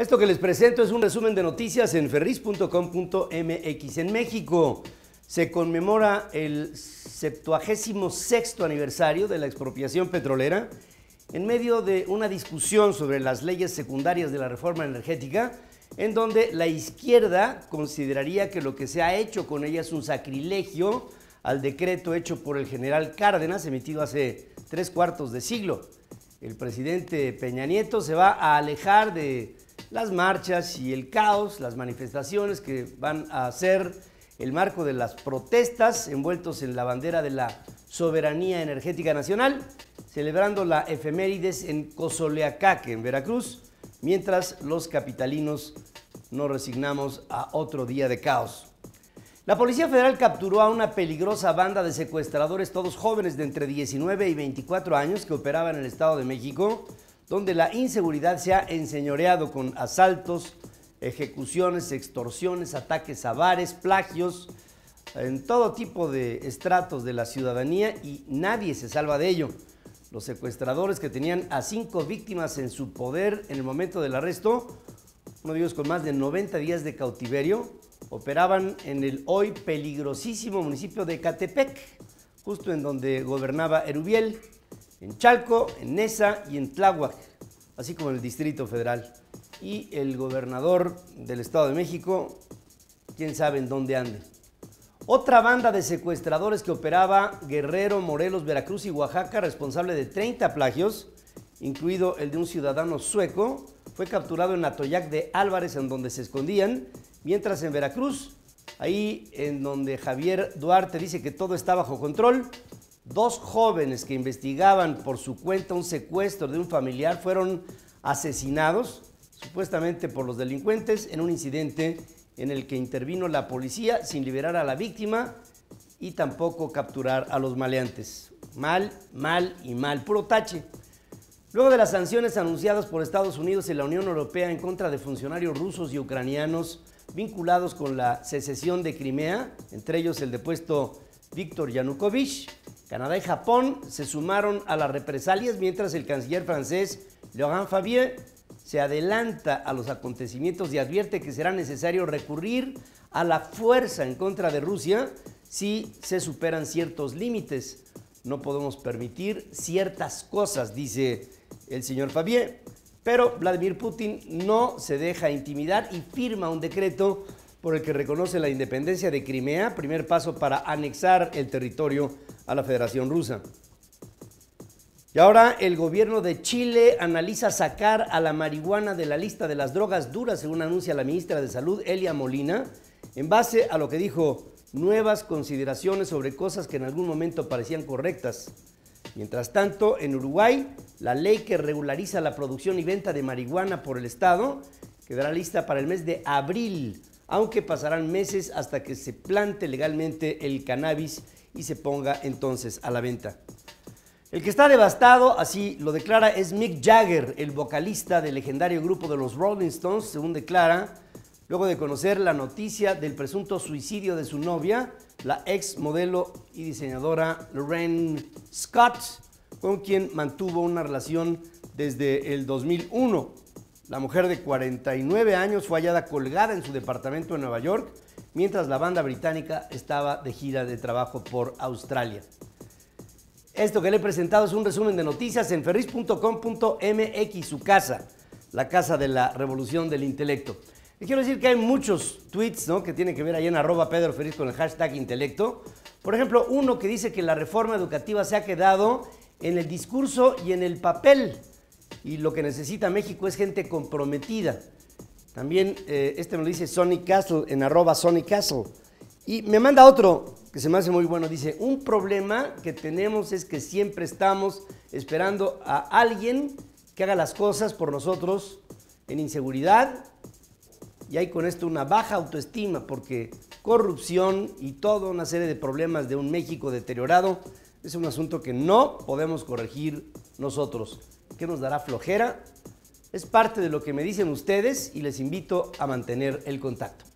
Esto que les presento es un resumen de noticias en ferris.com.mx. En México se conmemora el 76º aniversario de la expropiación petrolera en medio de una discusión sobre las leyes secundarias de la reforma energética, en donde la izquierda consideraría que lo que se ha hecho con ella es un sacrilegio al decreto hecho por el general Cárdenas, emitido hace 3/4 de siglo. El presidente Peña Nieto se va a alejar de las marchas y el caos, las manifestaciones que van a ser el marco de las protestas envueltos en la bandera de la soberanía energética nacional, celebrando la efemérides en Cozoleacaque, en Veracruz, mientras los capitalinos nos resignamos a otro día de caos. La Policía Federal capturó a una peligrosa banda de secuestradores, todos jóvenes de entre 19 y 24 años, que operaban en el Estado de México, donde la inseguridad se ha enseñoreado con asaltos, ejecuciones, extorsiones, ataques a bares, plagios, en todo tipo de estratos de la ciudadanía, y nadie se salva de ello. Los secuestradores, que tenían a 5 víctimas en su poder en el momento del arresto, uno de ellos con más de 90 días de cautiverio, operaban en el hoy peligrosísimo municipio de Ecatepec, justo en donde gobernaba Erubiel, en Chalco, en Neza y en Tláhuac, así como en el Distrito Federal. Y el gobernador del Estado de México, quién sabe en dónde ande. Otra banda de secuestradores que operaba Guerrero, Morelos, Veracruz y Oaxaca, responsable de 30 plagios, incluido el de un ciudadano sueco, fue capturado en Atoyac de Álvarez, en donde se escondían, mientras en Veracruz, ahí en donde Javier Duarte dice que todo está bajo control, 2 jóvenes que investigaban por su cuenta un secuestro de un familiar fueron asesinados, supuestamente por los delincuentes, en un incidente en el que intervino la policía sin liberar a la víctima y tampoco capturar a los maleantes. Mal, mal y mal, puro tache. Luego de las sanciones anunciadas por Estados Unidos y la Unión Europea en contra de funcionarios rusos y ucranianos vinculados con la secesión de Crimea, entre ellos el depuesto Víktor Yanukovych, Canadá y Japón se sumaron a las represalias, mientras el canciller francés Laurent Fabius se adelanta a los acontecimientos y advierte que será necesario recurrir a la fuerza en contra de Rusia si se superan ciertos límites. No podemos permitir ciertas cosas, dice el señor Fabius. Pero Vladimir Putin no se deja intimidar y firma un decreto por el que reconoce la independencia de Crimea, primer paso para anexar el territorio a la Federación Rusa. Y ahora el gobierno de Chile analiza sacar a la marihuana de la lista de las drogas duras, según anuncia la ministra de Salud, Elia Molina, en base a lo que dijo, nuevas consideraciones sobre cosas que en algún momento parecían correctas. Mientras tanto, en Uruguay, la ley que regulariza la producción y venta de marihuana por el Estado quedará lista para el mes de abril, aunque pasarán meses hasta que se plante legalmente el cannabis y se ponga entonces a la venta. El que está devastado, así lo declara, es Mick Jagger, el vocalista del legendario grupo de los Rolling Stones, según declara, luego de conocer la noticia del presunto suicidio de su novia, la ex modelo y diseñadora Lorraine Scott, con quien mantuvo una relación desde el 2001. La mujer de 49 años fue hallada colgada en su departamento en Nueva York, mientras la banda británica estaba de gira de trabajo por Australia. Esto que le he presentado es un resumen de noticias en ferris.com.mx, su casa, la casa de la revolución del intelecto. Y quiero decir que hay muchos tweets, ¿no?, que tienen que ver ahí en @PedroFerriz con el hashtag intelecto. Por ejemplo, uno que dice que la reforma educativa se ha quedado en el discurso y en el papel, y lo que necesita México es gente comprometida. También me lo dice Sonny Castle en @SonnyCastle. Y me manda otro que se me hace muy bueno. Dice, un problema que tenemos es que siempre estamos esperando a alguien que haga las cosas por nosotros en inseguridad, y hay con esto una baja autoestima porque corrupción y toda una serie de problemas de un México deteriorado es un asunto que no podemos corregir nosotros. ¿Qué nos dará flojera? Es parte de lo que me dicen ustedes y les invito a mantener el contacto.